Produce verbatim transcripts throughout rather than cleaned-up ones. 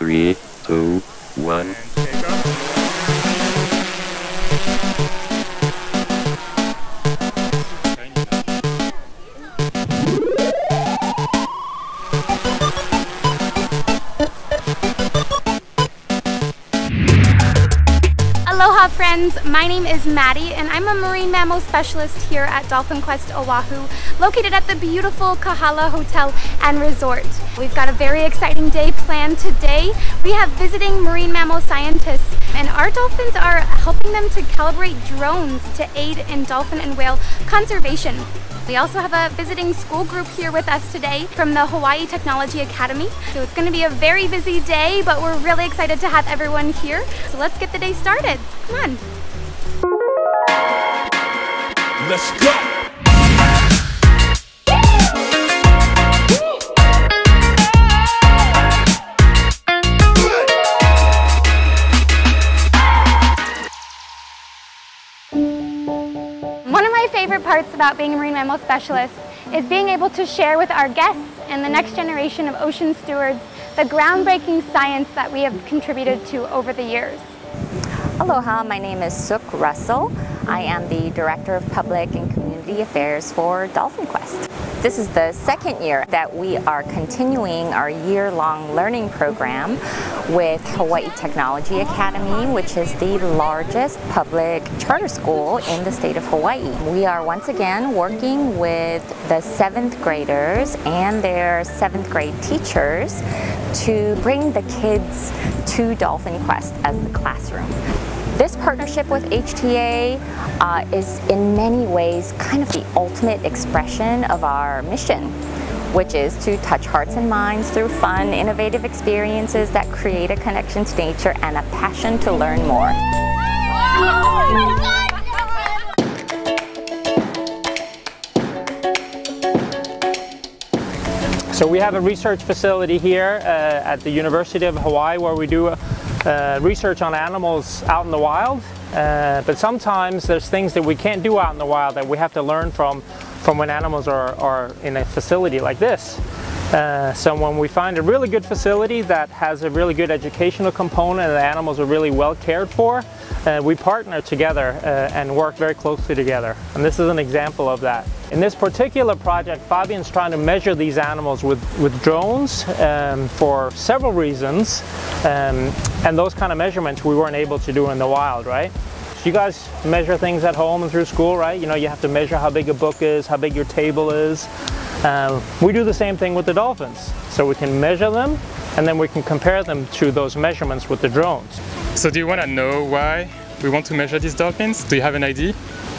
Three, two, one. Aloha friends, my name is Maddie and I'm a marine mammal specialist here at Dolphin Quest Oahu, located at the beautiful Kahala Hotel and Resort. We've got a very exciting day planned today. We have visiting marine mammal scientists and our dolphins are helping them to calibrate drones to aid in dolphin and whale conservation. We also have a visiting school group here with us today from the Hawaii Technology Academy. So it's going to be a very busy day, but we're really excited to have everyone here. So let's get the day started. Come on. Let's go. One of my favorite parts about being a marine mammal specialist is being able to share with our guests and the next generation of ocean stewards the groundbreaking science that we have contributed to over the years. Aloha, my name is Sook Russell. I am the Director of Public and Community Affairs for Dolphin Quest. This is the second year that we are continuing our year-long learning program with Hawaii Technology Academy, which is the largest public charter school in the state of Hawaii. We are once again working with the seventh graders and their seventh grade teachers to bring the kids to Dolphin Quest as the classroom. This partnership with H T A uh, is in many ways kind of the ultimate expression of our mission, which is to touch hearts and minds through fun, innovative experiences that create a connection to nature and a passion to learn more. So we have a research facility here uh, at the University of Hawaii where we do uh, research on animals out in the wild. Uh, but sometimes there's things that we can't do out in the wild that we have to learn from, from when animals are, are in a facility like this. Uh, so when we find a really good facility that has a really good educational component and the animals are really well cared for, uh, we partner together uh, and work very closely together. And this is an example of that. In this particular project, Fabian's trying to measure these animals with, with drones um, for several reasons. Um, and those kind of measurements we weren't able to do in the wild, right? You guys measure things at home and through school, right? You know, you have to measure how big a book is, how big your table is. Uh, we do the same thing with the dolphins. So we can measure them and then we can compare them to those measurements with the drones. So do you want to know why we want to measure these dolphins? Do you have an idea?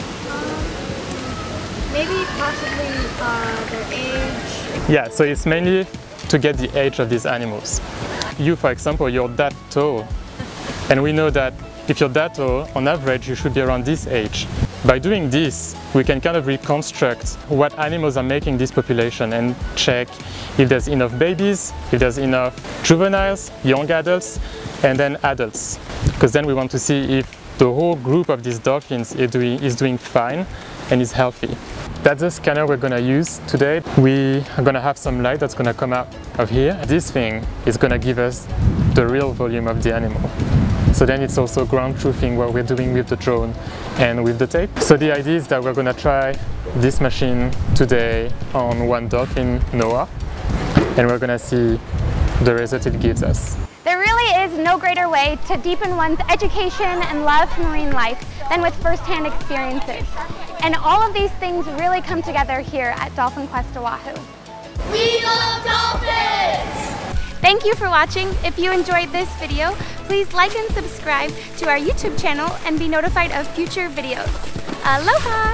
Maybe possibly uh, their age. Yeah, so it's mainly to get the age of these animals. You, for example, you're that tall. And we know that if you're that tall, on average, you should be around this age. By doing this, we can kind of reconstruct what animals are making this population and check if there's enough babies, if there's enough juveniles, young adults, and then adults. Because then we want to see if the whole group of these dolphins is doing, is doing fine and is healthy. That's the scanner we're going to use today. We are going to have some light that's going to come out of here. This thing is going to give us the real volume of the animal. So then it's also ground truthing what we're doing with the drone and with the tape. So the idea is that we're going to try this machine today on one dolphin, Noah, and we're going to see the result it gives us. There really is no greater way to deepen one's education and love for marine life than with first-hand experiences. And all of these things really come together here at Dolphin Quest Oahu. We love dolphins! Thank you for watching. If you enjoyed this video, please like and subscribe to our YouTube channel and be notified of future videos. Aloha!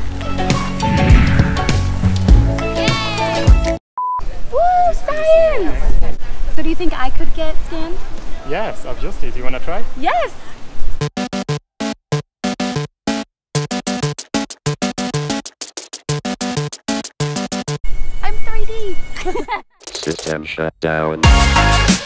Yay! Woo, science! So do you think I could get scanned? Yes, obviously. Do you want to try? Yes! I'm three D! System shut down.